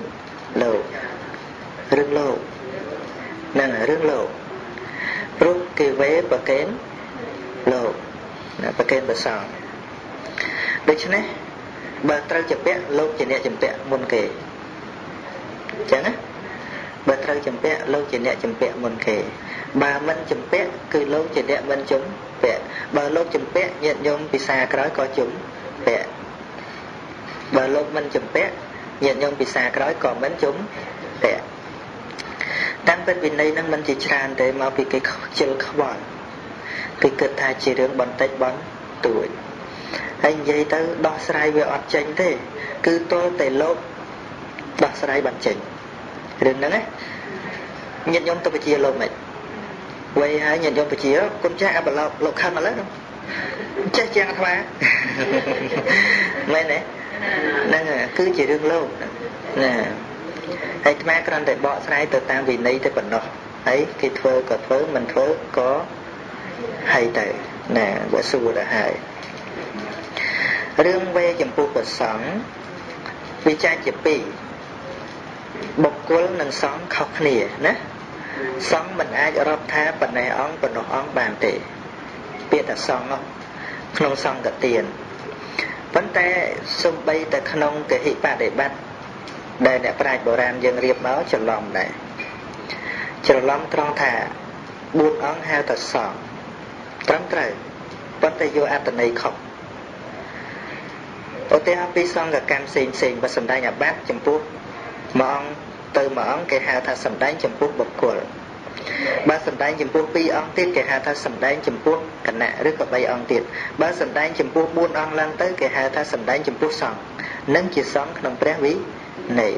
lộ nâng rừng lộ rút cái vé bà kén lộ bà kén bà sòn được chứ này bà trao chụp bẹ lâu chỉ nẹ chụp bẹ môn kề chẳng á bà trao chụp bẹ lâu chỉ nẹ chụp bẹ môn kề bà mình chụp bẹ cứ lâu chỉ nẹ mình chúng bẹ bà lâu chụp bẹ nhận nhôm bị xa cái có chúng bẹ bà lâu mình chụp bẹ nhận nhôm bị xa cái còn mình chúng bẹ tam bên bên đây năng mình chỉ tràn để mà bị cái chân carbon cái cơ thể chỉ đường bắn tay bắn tuổi anh vậy tới đo sai về ọt chanh thế cứ tôi để lốp đo sai bắn chanh đừng nắng ấy nhận nhóm tôi phải chia lốp mày quay hai nhận nhóm phải chia con trai bà lộp khăn mà lớn không chắc chắn khoa mày này năng cứ chỉ đường lốp nè hay mà còn để bỏ sai từ tam vì này tới phần đó ấy cái thơ có thơ mình thơ có hay tại nè và xua đã hại riêng về chấm phu của sống vì cha chỉ bị bộc cố nâng sống khóc nỉa nè sống mình ai ở tha phần này ong phần nọ ong bàn tệ biết là sống không không sống cả tiền vấn đề xung bay tại không cái hệ bà để bắt đây là bài bộ ram dân riêng máu trở lòng này trở lòng trong thả buôn ống heo thật sọn trống trời vấn đề vô áp tình này không ở đây học đi xong cả cam xình và sầm đai nhà bác chấm phu mà ông từ mà ông cái heo thật sầm đai chấm phu bậc của ba sầm đai chấm phu pi ông tiếp cái heo thật sầm đai chấm phu cả nạ rất là bay ông tiếp ba sầm đai chấm phu buôn ông lên tới cái heo thật sầm đai chấm phu sọn nâng chỉ sóng không bé ví này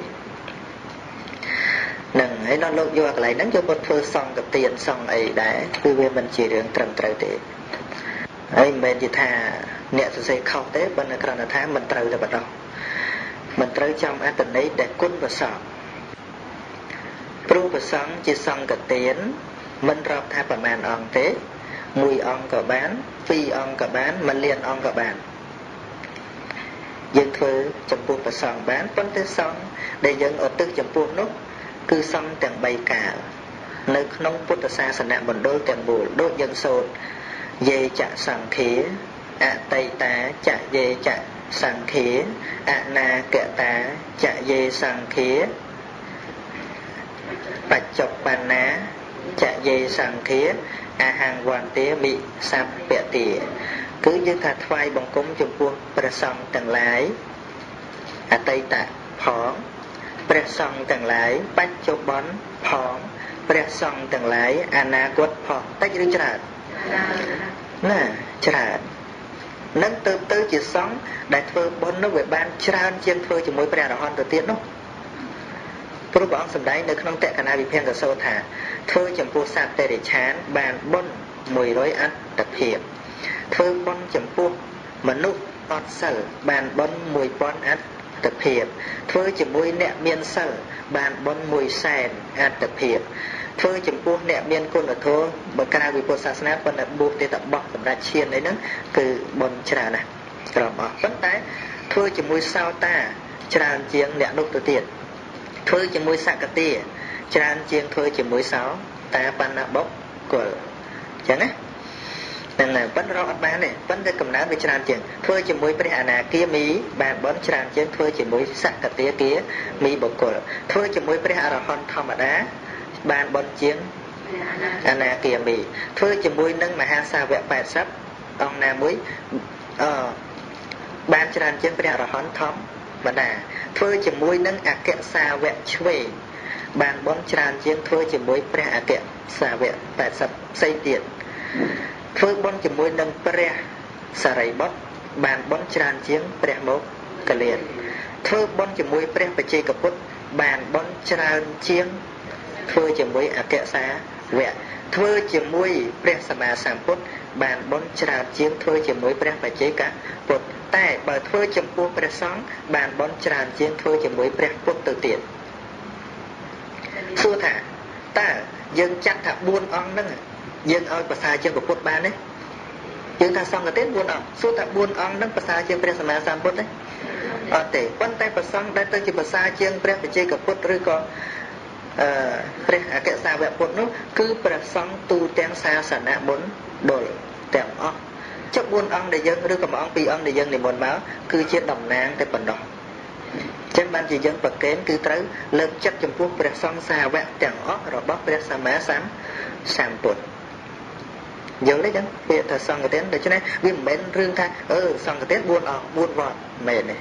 nâng ấy nó lột vô lại nâng cho một thơ xong gặp tiền xong ấy đã cứ về mình chỉ đường trầm trời để ấy mình chỉ thà nè sẽ không tế bên là còn là thà mình trời là bắt đầu mình trời trong á tình ấy để quân và sọ pru và xong chỉ xong gặp tiền mình rập thà bà màn on tế mùi on cả bán phi on cả bán mình liền on cả bán dân thơ chấm buộc và sòng bán phân tế xong để dân ở tức chấm buộc nốt cứ xong tiền bày cả nơi nông bút xa sẵn nạ bằng đôi tiền bùa đốt dân sốt dê chạ sẵn khía tây tá chạ dê chạ sẵn khía na kệ tá chạ dê sẵn khía bạch chọc bàn ná chạ dê sẵn khía hàng hoàn tía bị sạp bẹ tỉa cứ như thà thoai bằng cúng chụp buông bè song tầng lái tây tạ phóng bè song tầng lái bách châu bón phóng bè song tầng lái na quất phóng tách đứa chả nè chả nâng từ chỉ sống đại thơ bốn nó về ban chả trên thơ chỉ mỗi bè là hòn đầu tiên đó tôi bảo ông sầm đáy nơi không tệ cả na bị phen cả sâu thả thơ chấm phu sạp tê để chán bàn bốn mùi rối ăn tập hiệp thơ bon chấm phu mà nút ọt sở bàn bon mùi bon ăn tập hiệp thơ chấm mùi nẹ miên sở bàn bon mùi sàn ăn tập hiệp thơ chấm phu nẹ miên côn ở thô bởi ca vì bộ sát nát con là buộc để tập bọc tập ra chiên đấy nữa từ bon chả này rồi mà vấn tái thơ chấm mùi sao ta tràn chiêng nẹ nút từ tiền thơ chấm mùi sạc cái tia tràn chiêng thơ chấm mùi sáu ta pan nạ bốc của chẳng á nên là vẫn rõ bán này vẫn cái cầm ná với tràn chuyện thôi chỉ mới phải à kia mí bàn bón tràn chuyện thôi chỉ mới sạc cả tía kia mí bột cổ thôi chỉ mới phải à hòn thòng mà đá bàn bón chiến à kia mí thôi chỉ mới nâng mà hang xa vẹn bài sắp ông nào mới bàn tràn chuyện phải à hòn thòng mà đá thôi chỉ mới nâng à kẹt xa vẹn chuối bàn bón tràn chuyện thôi chỉ mới phải à kẹt xa vẹn bài sắp xây tiền ធ្វើបុណ្យជាមួយនឹងព្រះសារីបុត្របានបុណ្យច្រើនជាងព្រះមកកលៀនធ្វើបុណ្យជាមួយព្រះបច្ចេកពុទ្ធបានបុណ្យច្រើនជាងធ្វើជាមួយអក្សរវៈធ្វើជាមួយព្រះសម្មាសម្ពុទ្ធបានបុណ្យច្រើនជាងធ្វើជាមួយព្រះបច្ចេកពុទ្ធតែបើធ្វើចំពោះព្រះសង្ឃបានបុណ្យច្រើនជាងធ្វើជាមួយព្រះពុទ្ធទៅទៀតសួរថាតើយើងចាត់ថា4អង្គហ្នឹងយើងឲ្យប្រសើរជាងព្រះពុទ្ធបានទេយើងថាសង្ឃទេ4អង្គសួរថា4អង្គហ្នឹងប្រសើរជាងព្រះសម្មាសម្ពុទ្ធទេអត់ទេប៉ុន្តែព្រះសង្ឃដែលទៅជាប្រសើរជាងព្រះបច្ចេកពុទ្ធឬក៏ព្រះអក្សរវពុទ្ធនោះគឺព្រះសង្ឃទូទាំងសាសនាមុនដុលទាំងអស់ចុះ4អង្គដែលយើងឬក៏1អង្គ2អង្គដែលយើងនិមន្តមកគឺជាតំណាងតែប៉ុណ្ណោះចឹងបានជាយើងប្រកេនគឺត្រូវលើកចិត្តចំពោះព្រះសង្ឃសាវកទាំងអស់របស់ព្រះសម្មាសម្ពុទ្ធយល់ទេចឹងពាក្យថាសង្ឃទានដូច្នេះវាមិនមែនរឿងថាសង្ឃទាន4អង្គ4វត្តមែនទេ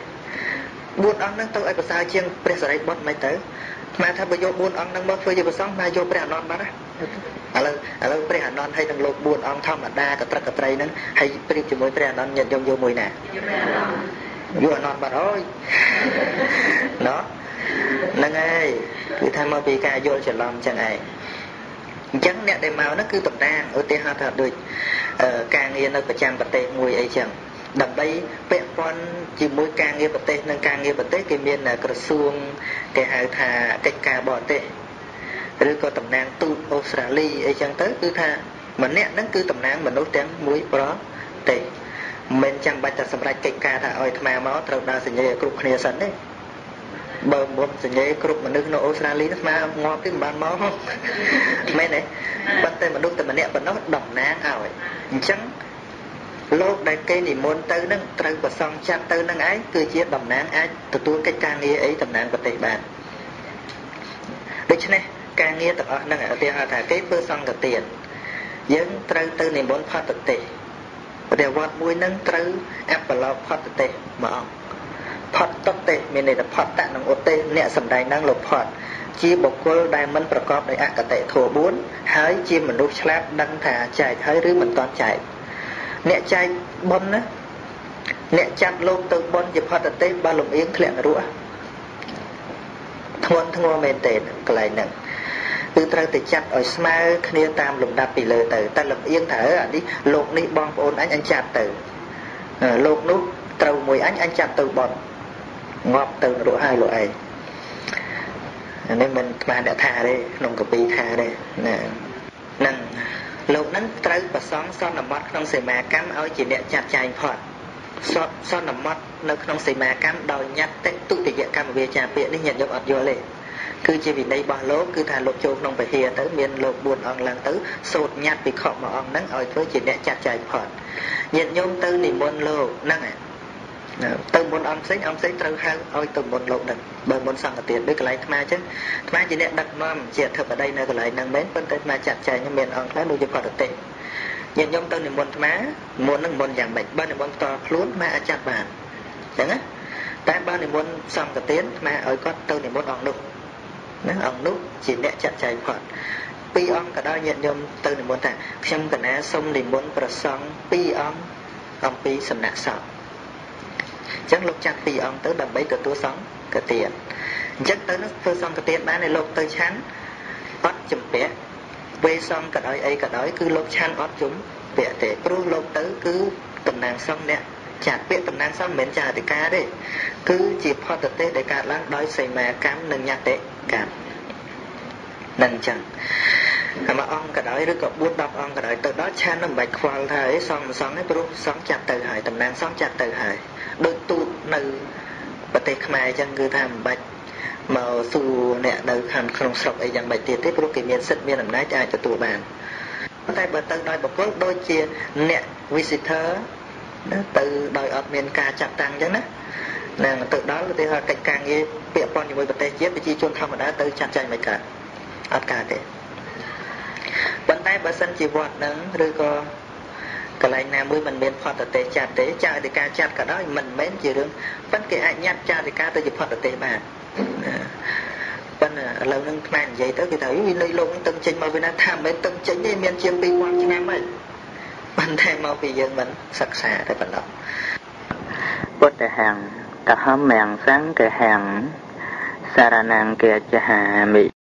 4អង្គហ្នឹងទៅឲ្យប្រសើរជាងព្រះសារីបុត្រមិនទៅស្មានថាបើយក4អង្គហ្នឹងមកធ្វើជាព្រះសង្ឃមកយកព្រះអនន្តបាត់ណាឥឡូវព្រះអនន្តហើយនឹងលោក4អង្គធម្មតាកត្រឹកកត្រីហ្នឹងហើយប្រៀបជាមួយព្រះអនន្តញាតិយកមួយណាយកអនន្តបាត់អើយណោះហ្នឹងហើយគឺថាមកពីការយល់ច្រឡំចឹងឯងអញ្ចឹងអ្នកដែលមកនោះគឺតំណាងឧទាហរណ៍ថាដូចការងារនៅប្រចាំប្រទេសមួយអីចឹងដើម្បីពាក់ព័ន្ធជាមួយការងារប្រទេសនិងការងារប្រទេសគេមានក្រសួងគេហៅថាកិច្ចការបរទេសឬក៏តំណាងទូតអូស្ត្រាលីអីចឹងទៅគឺថាម្នាក់ហ្នឹងគឺតំណាងមនុស្សទាំងមួយប្រទេសមិនចាំបាច់តែសម្រេចកិច្ចការថាឲ្យអាត្មាមកត្រូវដើរសញ្ញេគ្រប់គ្នាសិនទេបើមិនសញ្ញេគ្រប់មនុស្សនៅអូស្ត្រាលីអាត្មាងាប់ទេមិនបានមកមែនទេប៉ុន្តែមនុស្សតែម្នាក់ប៉ុណ្ណោះតំណាងឲ្យអញ្ចឹងលោកដែលគេនិមន្តទៅនឹងត្រូវប្រសងចាត់ទៅនឹងឯងគឺជាតំណាងអាចទទួលកិច្ចការងារអីតំណាងប្រទេសបានដូច្នេះការងារទាំងអស់ហ្នឹងឧទាហរណ៍ថាគេធ្វើសង្ឃទានយើងត្រូវទៅនិមន្តផតទេសព្រះវត្តមួយហ្នឹងត្រូវអបឡោផតទេសមួយអង្គផតទេសមានន័យថាផតៈនិងឧទេសអ្នកសម្ដែងហ្នឹងលោកផតជាបុគ្គលដែលមិនប្រកបដោយអកតេធម៌4ហើយជាមនុស្សឆ្លាតដឹងថាចែកហើយឬមិនទាន់ចែកអ្នកចែកបុណ្យណាអ្នកចាត់លោកទៅបុណ្យជាផតទេសបើលំអៀងធ្លាក់នរកធ្ងន់ធ្ងរមែនទេកន្លែងហ្នឹងគឺត្រូវតែចាត់ឲ្យស្មើគ្នាតាមលំដាប់ពីលើទៅតែលំអៀងថាអានេះលោកនេះបងប្អូនអញចាត់ទៅលោកនោះត្រូវមួយអញចាត់ទៅបុណ្យងាប់ទៅនរកហើយលោកឯងអានេះមិនស្មានអ្នកថាទេក្នុងកពីថាទេណាហ្នឹងលោកហ្នឹងត្រូវប្រសងសន្មតក្នុងសេមាកម្មឲ្យជាអ្នកចាត់ចែងផុតសន្មតនៅក្នុងសេមាកម្មដោយញត្តិទុតិយកម្មវាចាពាក្យនេះញាតិញោមអត់យល់ទេគឺជាវិន័យរបស់លោកគឺថាលោកចូលក្នុងពហិយទៅមានលោក4អង្គឡើងទៅសូត្រញត្តិពិខុមួយអង្គហ្នឹងឲ្យធ្វើជាអ្នកចាត់ចែងផុតញាតិញោមទៅនិមន្តលោកហ្នឹងទៅមុនអង្គផ្សេងត្រូវហៅឲ្យទៅមុនលោកហ្នឹងបើមុនសង្ឃទានដូចកន្លែងអាត្មាអញ្ចឹងអាត្មាជាអ្នកដឹកនាំជាអធិបតីនៅកន្លែងហ្នឹងមែនប៉ុន្តែអាត្មាចាត់ចែងមានអង្គខ្លះដូចជាបរទេសញាតិញោមទៅនិមន្តអាត្មាមុនហ្នឹងមុនយ៉ាងម៉េចបើនិមន្តផ្ទាល់ខ្លួនអាត្មាអាចចាត់បានអញ្ចឹងណាតែបើនិមន្តសង្ឃទានអាត្មាឲ្យគាត់ទៅនិមន្តអង្គនោះណាអង្គនោះជាអ្នកចាត់ចែងផុត2អង្គក៏ដល់ញាតិញោមទៅនិមន្តថាខ្ញុំកណាសូមនិមន្តព្រះសង្ឃ2អង្គអំពីសំណាក់សង្ឃអញ្ចឹងលោកចាត់2អង្គទៅដើម្បីទទួលសង្ឃទានអញ្ចឹងទៅនោះធ្វើសង្ឃទានបានឲ្យលោកទៅឆាន់អត់ជំពាក់វេសង្ឃក៏ដោយអីក៏ដោយគឺលោកឆាន់អត់ជំពាក់ទេព្រោះលោកទៅគឺតំណាងសង្ឃអ្នកចាត់ពាក្យតំណាងសង្ឃមិនមែនចាអធិការទេគឺជាផតទេសដែលកើតឡើងដោយសេមាកម្មនិងញត្តិកម្មនឹងអញ្ចឹងតែមួយអង្គក៏ដោយឬក៏4-10អង្គក៏ដោយទៅដល់ឆាន់នឹងមិនបាច់ខ្វល់ថាអីសង្ឃទេព្រោះសង្ឃចាត់ទៅហើយតំណាងសង្ឃចាត់ទៅហើយដូចទូតនៅប្រទេសខ្មែរអញ្ចឹងគឺថាមិនបាច់មកសួរអ្នកនៅខាងក្នុងស្រុកអីយ៉ាងម៉េចទៀតទេព្រោះគេមានសិទ្ធិមានអំណាចអាចទទួលបានតែបើទៅដោយបុគ្គលដូចជាអ្នក visitor ទៅដោយអត់មានការចាត់តាំងអញ្ចឹងណានឹងទៅដល់ឧទាហរណ៍កិច្ចការងារពាក់ព័ន្ធជាមួយប្រទេសជាតិប្រជាជនធម្មតាទៅចាត់ចែងមិនកើតអត់កើតទេប៉ុន្តែបើសិនជាវត្តហ្នឹងឬក៏កន្លែងណាមួយមិនមានផតទេសចាត់ទេចាអធិការចាត់ក៏ដោយមិនមែនជារឿងប៉ុន្តែគេអាចញ៉ាត់ចាអធិការទៅជាផតទេសបានប៉ុន្តែឥឡូវហ្នឹងផ្នែកនិយាយទៅគេថាវិន័យលោកនឹងតឹងចេញមកវិញណាថាមិនមែនតឹងចេញទេមានជាង2000ឆ្នាំហើយប៉ុន្តែមកពីយើងមិនសិក្សាតែប៉ុណ្ណោះពុទ្ធហੰកហមំសង្ឃហੰសារណង្កេចហាមិ